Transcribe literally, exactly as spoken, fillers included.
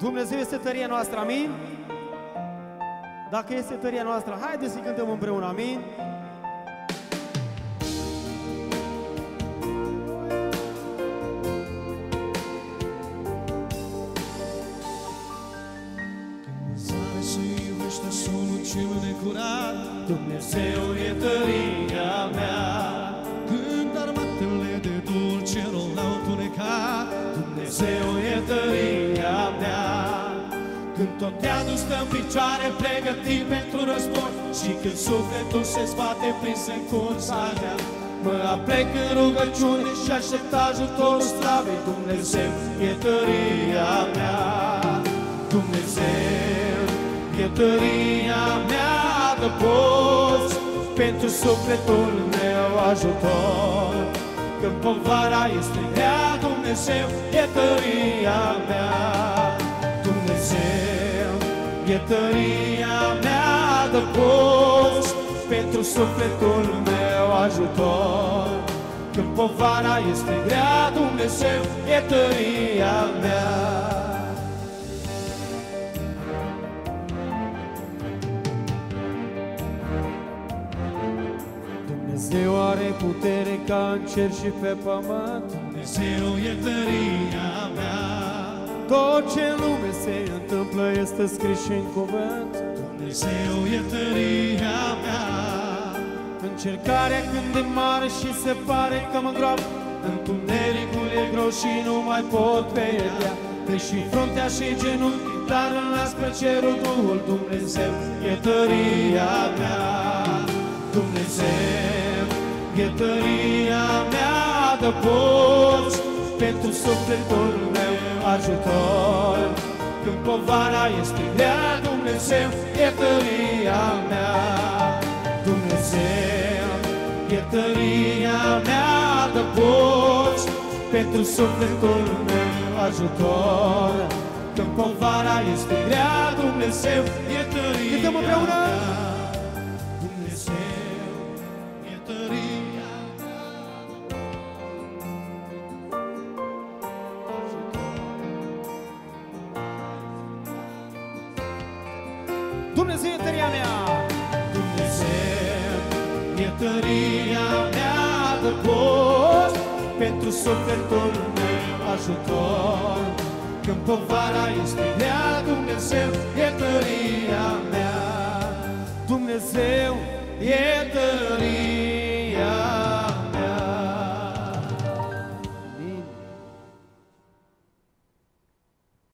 Dumnezeu este tăria noastră, amin? Dacă este tăria noastră, haideți să cântăm împreună, amin? Cel necurat, Dumnezeu e tăria mea. când armatele de dulce l-au tunecat, Dumnezeu e tăria mea. Când tot te-adu stă în picioare, pregătit pentru război, și când sufletul se zbate prins în cursa mea, mă aplec în rugăciune și aștept ajutorul slavei. Dumnezeu e tăria mea. Dumnezeu e tăria mea, de post pentru sufletul meu ajutor. Când povara este grea, Dumnezeu e tăria mea. Dumnezeu e tăria mea, de post pentru sufletul meu ajutor. Când povara este grea, Dumnezeu e tăria mea. Dumnezeu are putere ca în cer și pe pământ. Dumnezeu e tăria mea. Tot ce în lume se întâmplă este scris și în cuvânt. Dumnezeu e tăria mea. Încercarea când e mare și se pare că mă îngroapă, întunericul e gros și nu mai pot vedea. Deși fruntea și genunchii, dar îl las pe cerul Duhul. Dumnezeu e tăria mea. Dumnezeu e tăria mea, de post pentru sufletul meu ajutor. Când povara este grea, Dumnezeu e tăria mea. Dumnezeu e tăria mea, de post pentru sufletul meu ajutor. Când povara este grea, Dumnezeu e tăria mea. Dumnezeu e tăria mea. Dumnezeu e tăria mea, de post pentru sufletul meu ajutor. Când povara este grea, Dumnezeu e tăria mea. Dumnezeu e tăria